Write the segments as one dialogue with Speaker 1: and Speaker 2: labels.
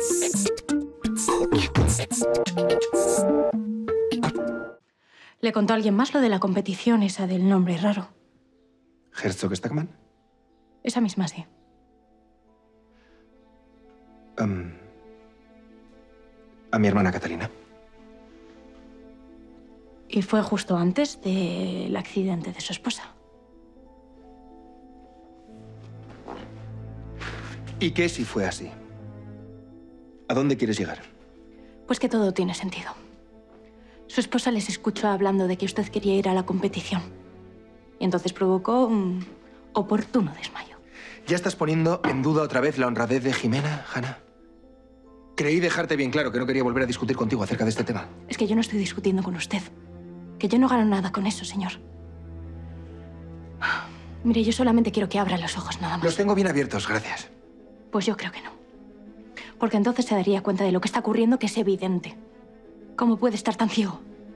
Speaker 1: Le contó a alguien más lo de la competición, esa del nombre raro.
Speaker 2: ¿Herzog Stackman?
Speaker 1: Esa misma, sí.
Speaker 2: A mi hermana Catalina.
Speaker 1: Y fue justo antes del accidente de su esposa.
Speaker 2: ¿Y qué si fue así? ¿A dónde quieres llegar?
Speaker 1: Pues que todo tiene sentido. Su esposa les escuchó hablando de que usted quería ir a la competición. Y entonces provocó un oportuno desmayo.
Speaker 2: ¿Ya estás poniendo en duda otra vez la honradez de Jimena, Hannah? Creí dejarte bien claro que no quería volver a discutir contigo acerca de este tema.
Speaker 1: Es que yo no estoy discutiendo con usted. Que yo no gano nada con eso, señor. Mire, yo solamente quiero que abra los ojos, nada más.
Speaker 2: Los tengo bien abiertos, gracias.
Speaker 1: Pues yo creo que no. Porque entonces se daría cuenta de lo que está ocurriendo, que es evidente. ¿Cómo puede estar tan ciego?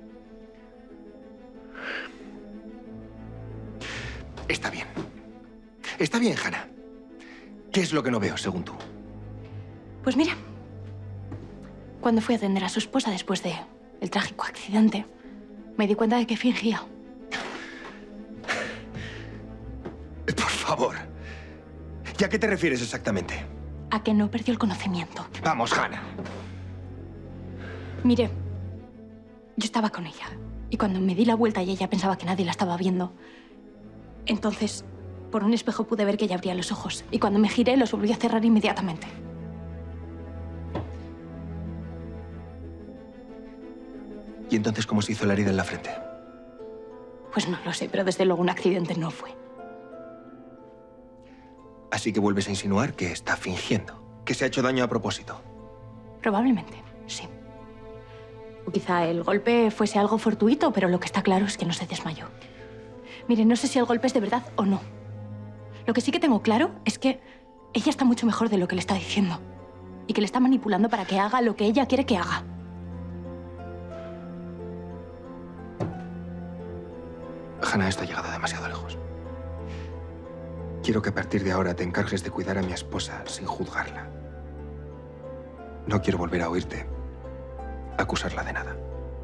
Speaker 2: Está bien. Está bien, Hannah. ¿Qué es lo que no veo, según tú?
Speaker 1: Pues mira, cuando fui a atender a su esposa después del trágico accidente, me di cuenta de que fingía.
Speaker 2: Por favor. ¿Y a qué te refieres exactamente?
Speaker 1: A que no perdió el conocimiento.
Speaker 2: Vamos, Hannah.
Speaker 1: Mire, yo estaba con ella. Y cuando me di la vuelta y ella pensaba que nadie la estaba viendo, entonces, por un espejo pude ver que ella abría los ojos. Y cuando me giré, los volví a cerrar inmediatamente.
Speaker 2: ¿Y entonces cómo se hizo la herida en la frente?
Speaker 1: Pues no lo sé, pero desde luego un accidente no fue.
Speaker 2: Así que vuelves a insinuar que está fingiendo, que se ha hecho daño a propósito.
Speaker 1: Probablemente, sí. O quizá el golpe fuese algo fortuito, pero lo que está claro es que no se desmayó. Mire, no sé si el golpe es de verdad o no. Lo que sí que tengo claro es que ella está mucho mejor de lo que le está diciendo. Y que le está manipulando para que haga lo que ella quiere que haga.
Speaker 2: Hannah, esto ha llegado demasiado lejos. Quiero que a partir de ahora te encargues de cuidar a mi esposa sin juzgarla. No quiero volver a oírte acusarla de nada.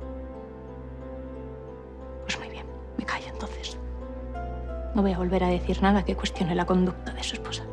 Speaker 1: Pues muy bien, me callo entonces. No voy a volver a decir nada que cuestione la conducta de su esposa.